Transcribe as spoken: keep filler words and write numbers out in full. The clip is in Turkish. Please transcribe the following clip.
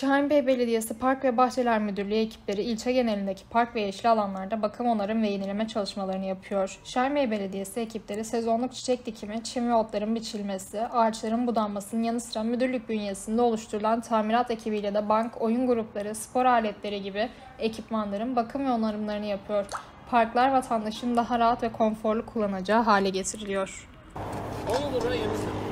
Şahinbey Belediyesi Park ve Bahçeler Müdürlüğü ekipleri ilçe genelindeki park ve yeşil alanlarda bakım, onarım ve yenileme çalışmalarını yapıyor. Şahinbey Belediyesi ekipleri sezonluk çiçek dikimi, çim ve otların biçilmesi, ağaçların budanmasının yanı sıra müdürlük bünyesinde oluşturulan tamirat ekibiyle de bank, oyun grupları, spor aletleri gibi ekipmanların bakım ve onarımlarını yapıyor. Parklar vatandaşın daha rahat ve konforlu kullanacağı hale getiriliyor. Onu buraya yemişsin.